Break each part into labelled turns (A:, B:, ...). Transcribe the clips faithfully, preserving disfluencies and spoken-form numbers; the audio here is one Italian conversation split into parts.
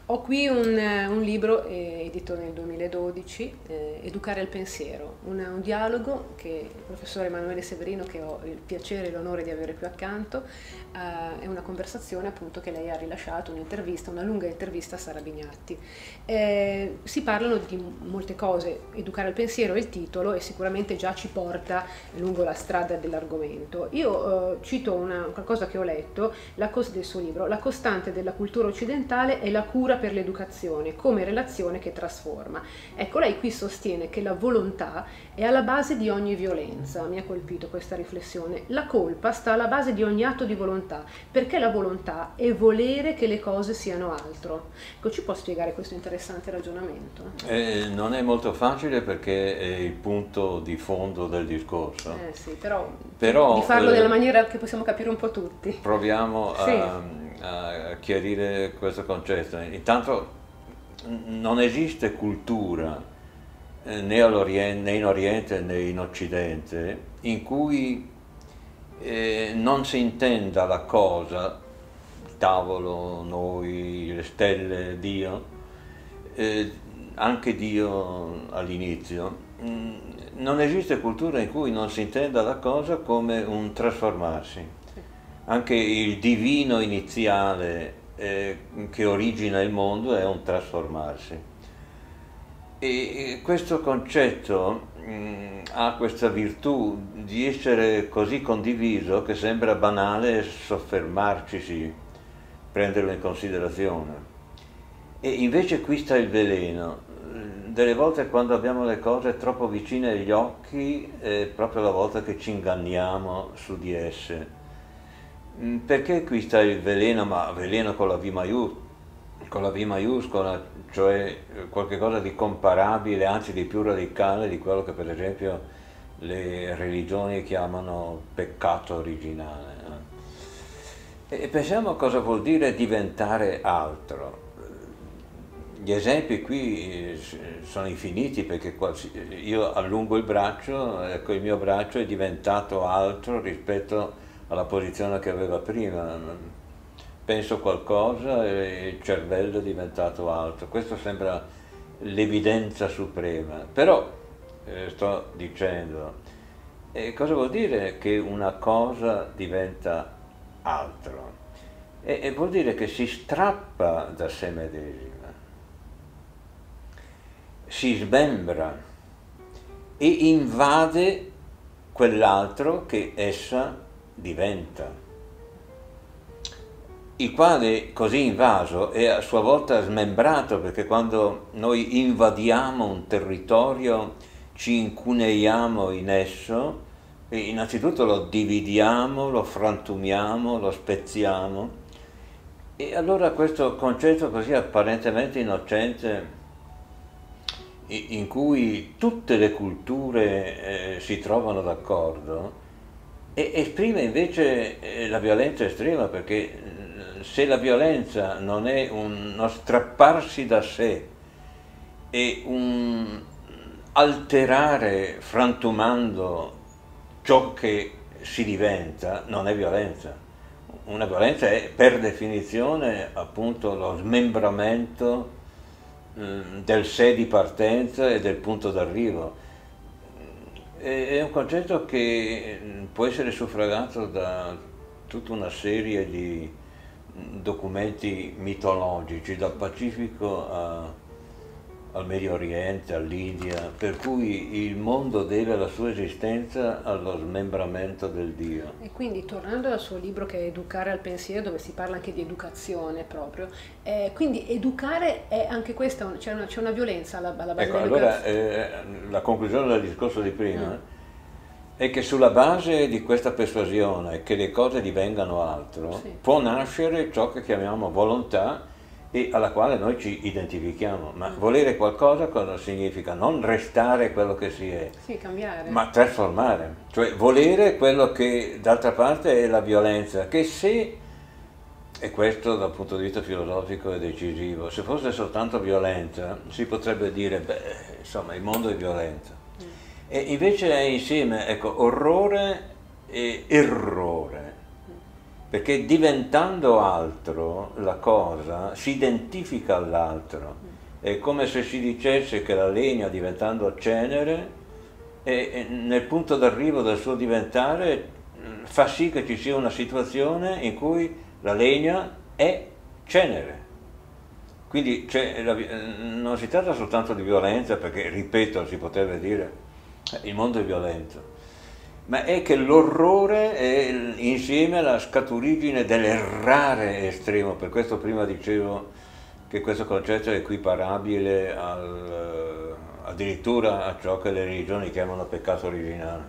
A: Ho qui un, un libro eh, edito nel duemiladodici, eh, Educare al pensiero, un, un dialogo che il professore Emanuele Severino, che ho il piacere e l'onore di avere qui accanto, eh, è una conversazione appunto che lei ha rilasciato, un'intervista, una lunga intervista a Sara Bignatti. Eh, si parlano di molte cose, Educare al pensiero è il titolo e sicuramente già ci porta lungo la strada dell'argomento. Io eh, cito una, qualcosa che ho letto la, del suo libro, la costante della cultura occidentale è la cura per l'educazione come relazione che trasforma. Ecco, lei qui sostiene che la volontà è alla base di ogni violenza. Mi ha colpito questa riflessione. La colpa sta alla base di ogni atto di volontà, perché la volontà è volere che le cose siano altro. Ecco, ci può spiegare questo interessante ragionamento?
B: Eh, non è molto facile perché è il punto di fondo del discorso.
A: Eh sì, però,
B: però
A: di farlo
B: eh,
A: nella maniera che possiamo capire un po' tutti.
B: Proviamo
A: Sì.
B: a, a chiarire questo concetto. Intanto non esiste cultura eh, né, all'Oriente, né in Oriente né in Occidente in cui eh, non si intenda la cosa, il tavolo, noi, le stelle, Dio, eh, anche Dio all'inizio. Non esiste cultura in cui non si intenda la cosa come un trasformarsi. Anche il divino iniziale eh, che origina il mondo è un trasformarsi. E questo concetto mh, ha questa virtù di essere così condiviso che sembra banale soffermarcisi, prenderlo in considerazione. E invece qui sta il veleno. Delle volte quando abbiamo le cose troppo vicine agli occhi è proprio la volta che ci inganniamo su di esse. Perché qui sta il veleno, ma veleno con la V maiuscola, con la V maiuscola, cioè qualcosa di comparabile, anzi di più radicale di quello che per esempio le religioni chiamano peccato originale. E pensiamo a cosa vuol dire diventare altro. Gli esempi qui sono infiniti perché io allungo il braccio, ecco il mio braccio è diventato altro rispetto alla posizione che aveva prima. Penso qualcosa e il cervello è diventato altro. Questo sembra l'evidenza suprema. Però, eh, sto dicendo, eh, cosa vuol dire che una cosa diventa altro? E, e vuol dire che si strappa da sé medesima, si smembra e invade quell'altro che essa diventa, il quale così invaso è a sua volta smembrato, perché quando noi invadiamo un territorio ci incuneiamo in esso e innanzitutto lo dividiamo, lo frantumiamo, lo spezziamo, e allora questo concetto così apparentemente innocente in cui tutte le culture eh, si trovano d'accordo e esprime invece eh, la violenza estrema, perché eh, se la violenza non è uno strapparsi da sé e un alterare frantumando ciò che si diventa, non è violenza. Una violenza è per definizione appunto lo smembramento del sé di partenza e del punto d'arrivo. È un concetto che può essere suffragato da tutta una serie di documenti mitologici, dal Pacifico a, al Medio Oriente, all'India, per cui il mondo deve la sua esistenza allo smembramento del Dio.
A: E quindi, tornando al suo libro che è Educare al pensiero, dove si parla anche di educazione proprio, eh, quindi educare è anche questa, c'è una, c'è una violenza alla, alla base
B: ecco,
A: dell'educazione.
B: allora eh, la conclusione del discorso di prima mm. è che sulla base di questa persuasione che le cose divengano altro, sì, può nascere ciò che chiamiamo volontà e alla quale noi ci identifichiamo. Ma mm. volere qualcosa cosa significa? Non restare quello che si è,
A: sì, cambiare,
B: ma trasformare. Cioè volere quello che d'altra parte è la violenza, che se, e questo dal punto di vista filosofico è decisivo, se fosse soltanto violenza si potrebbe dire, beh, insomma il mondo è violenza. Mm. E invece è insieme, ecco, orrore e errore. perché diventando altro la cosa si identifica all'altro. È come se si dicesse che la legna diventando cenere e, e nel punto d'arrivo del suo diventare fa sì che ci sia una situazione in cui la legna è cenere. Quindi la, non si tratta soltanto di violenza, perché, ripeto, si potrebbe dire il mondo è violento, ma è che l'orrore è insieme alla scaturigine dell'errare estremo. Per questo prima dicevo che questo concetto è equiparabile al, addirittura a ciò che le religioni chiamano peccato originale.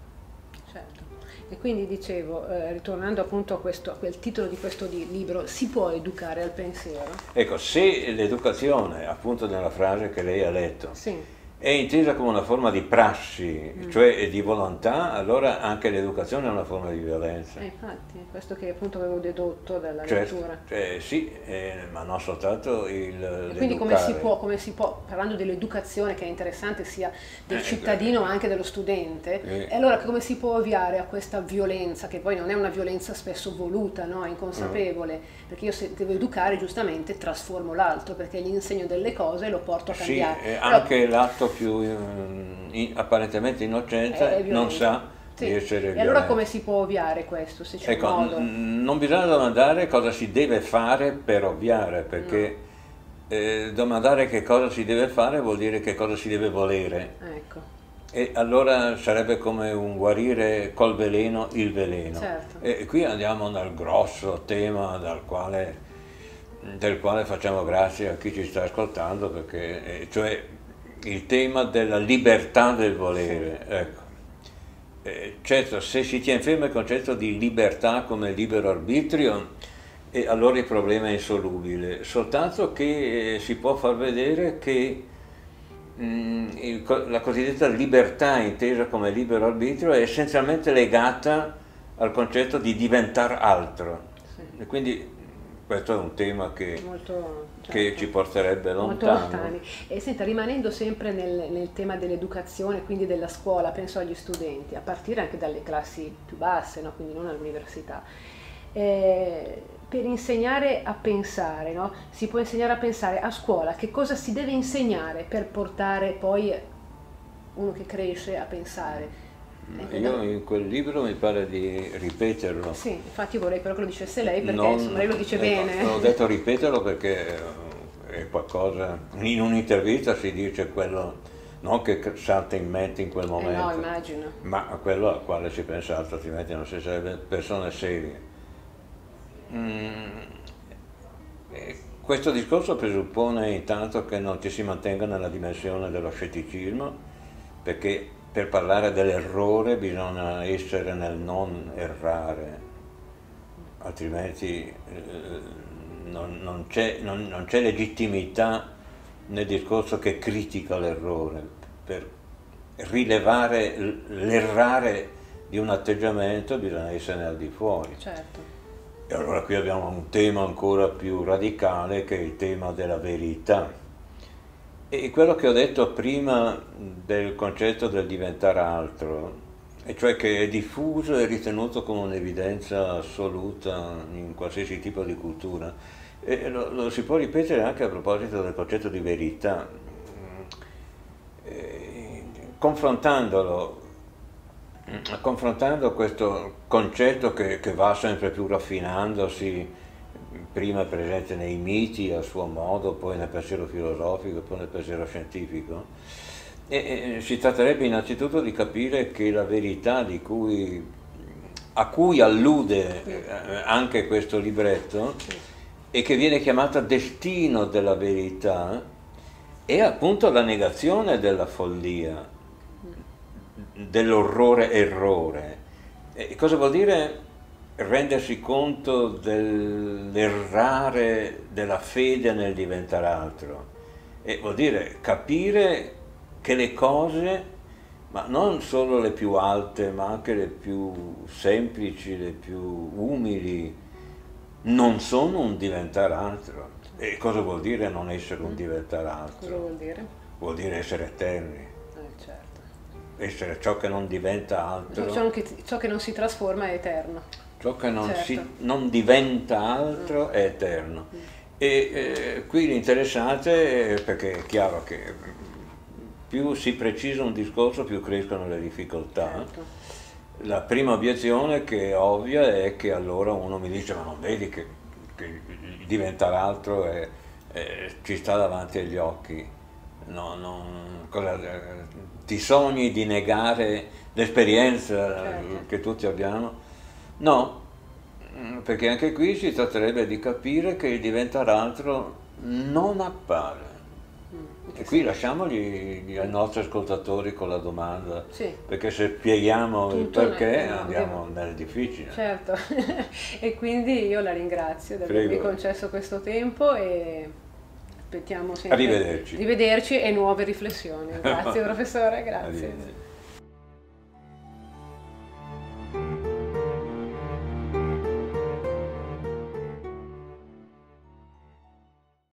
A: E quindi dicevo, eh, ritornando appunto a, questo, a quel titolo di questo di libro, si può educare al pensiero?
B: Ecco, se l'educazione, appunto nella frase che lei ha letto,
A: sì.
B: è intesa come una forma di prassi, mm. cioè di volontà, allora anche l'educazione è una forma di violenza.
A: Eh, infatti, questo che appunto avevo dedotto dalla
B: certo,
A: lettura.
B: Cioè, sì, eh, ma non soltanto il...
A: E quindi come si, può, come si può, parlando dell'educazione che è interessante sia del
B: eh,
A: cittadino
B: eh,
A: ma anche dello studente,
B: eh.
A: e allora come si può ovviare a questa violenza, che poi non è una violenza spesso voluta, no? Inconsapevole, mm. perché io se devo educare giustamente trasformo l'altro, perché gli insegno delle cose e lo porto a cambiare.
B: Sì, eh,
A: Però,
B: anche l'atto più in, apparentemente innocente non sa
A: sì.
B: di essere violento.
A: E allora come si può ovviare questo, se c'è
B: ecco,
A: un modo?
B: Non bisogna domandare cosa si deve fare per ovviare, perché no. eh, domandare che cosa si deve fare vuol dire che cosa si deve volere.
A: Ecco.
B: E allora sarebbe come un guarire col veleno il veleno.
A: Certo.
B: E qui andiamo nel grosso tema dal quale, del quale facciamo grazie a chi ci sta ascoltando, perché, eh, cioè il tema della libertà del volere. Sì. Ecco. Eh, certo, se si tiene fermo il concetto di libertà come libero arbitrio, eh, allora il problema è insolubile, soltanto che eh, si può far vedere che mh, il, la cosiddetta libertà intesa come libero arbitrio è essenzialmente legata al concetto di diventare altro. Sì. E quindi questo è un tema che, molto, certo, che ci porterebbe lontano.
A: Molto lontani. E senta, rimanendo sempre nel, nel tema dell'educazione, quindi della scuola, penso agli studenti, a partire anche dalle classi più basse, no? Quindi non all'università, eh, per insegnare a pensare, no? Si può insegnare a pensare a scuola, che cosa si deve insegnare per portare poi uno che cresce a pensare?
B: Io in quel libro mi pare di ripeterlo.
A: Sì, infatti vorrei però che lo dicesse lei, perché
B: non,
A: insomma, lei lo dice
B: ecco,
A: bene.
B: Ho detto ripeterlo perché è qualcosa, in un'intervista si dice quello, non che salta in mente in quel momento,
A: eh no, immagino.
B: ma a quello al quale si è pensato, altrimenti non si sarebbe persone serie. Mm, questo discorso presuppone intanto che non ci si mantenga nella dimensione dello scetticismo, perché per parlare dell'errore bisogna essere nel non errare, altrimenti eh, non, non c'è non, non c'è legittimità nel discorso che critica l'errore. Per rilevare l'errare di un atteggiamento bisogna essere al di fuori.
A: Certo.
B: E allora qui abbiamo un tema ancora più radicale, che è il tema della verità. E quello che ho detto prima del concetto del diventare altro, e cioè che è diffuso e ritenuto come un'evidenza assoluta in qualsiasi tipo di cultura, e lo, lo si può ripetere anche a proposito del concetto di verità, e, confrontandolo, confrontando questo concetto che, che va sempre più raffinandosi, prima presente nei miti a suo modo, poi nel pensiero filosofico, poi nel pensiero scientifico. E, e, si tratterebbe innanzitutto di capire che la verità di cui, a cui allude eh, anche questo libretto, e che viene chiamata destino della verità, è appunto la negazione della follia, dell'orrore errore. E cosa vuol dire? Rendersi conto dell'errare della fede nel diventare altro, e vuol dire capire che le cose, ma non solo le più alte, ma anche le più semplici, le più umili, non sono un diventare altro. E cosa vuol dire non essere un diventare altro?
A: Cosa vuol dire?
B: Vuol dire essere eterni.
A: Eh, certo.
B: Essere ciò che non diventa altro.
A: Ciò che, ciò che non si trasforma è eterno.
B: ciò che non,
A: certo.
B: si, non diventa altro mm. è eterno. Mm. E eh, qui l'interessante è perché è chiaro che più si precisa un discorso più crescono le difficoltà. Certo. La prima obiezione che è ovvia è che allora uno mi dice ma non vedi che, che diventare altro è, è, ci sta davanti agli occhi, no, non, cosa, ti sogni di negare l'esperienza certo. che tutti abbiamo? No, perché anche qui si tratterebbe di capire che il diventare altro non appare. E qui lasciamogli ai nostri ascoltatori con la domanda, sì. perché se spieghiamo il perché no, andiamo devo... nel difficile.
A: Certo, e quindi io la ringrazio di avermi concesso questo tempo e aspettiamo sempre
B: Arrivederci.
A: di vederci e nuove riflessioni. Grazie professore, grazie.